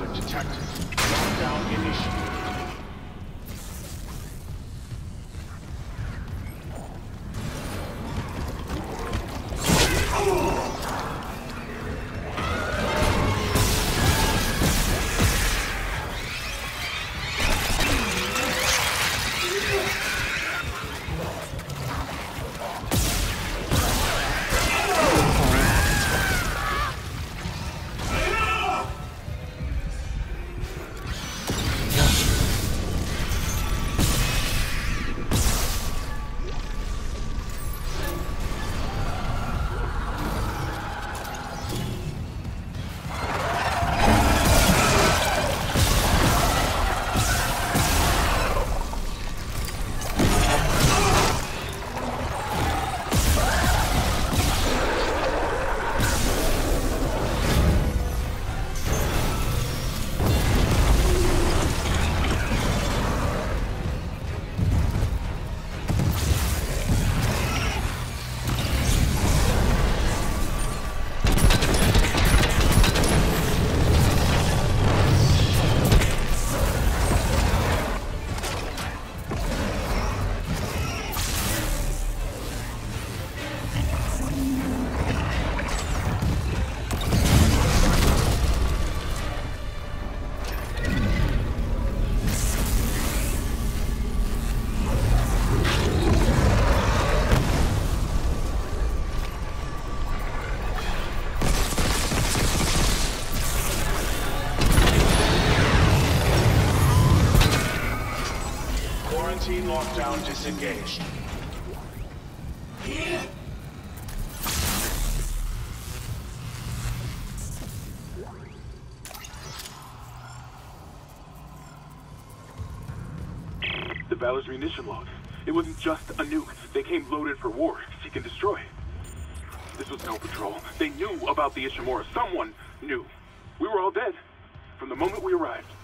sensor detected. Lockdown initiated. Lockdown disengaged. The Valor's munition log. It wasn't just a nuke. They came loaded for war, seek and destroy. This was no patrol. They knew about the Ishimura. Someone knew. We were all dead from the moment we arrived.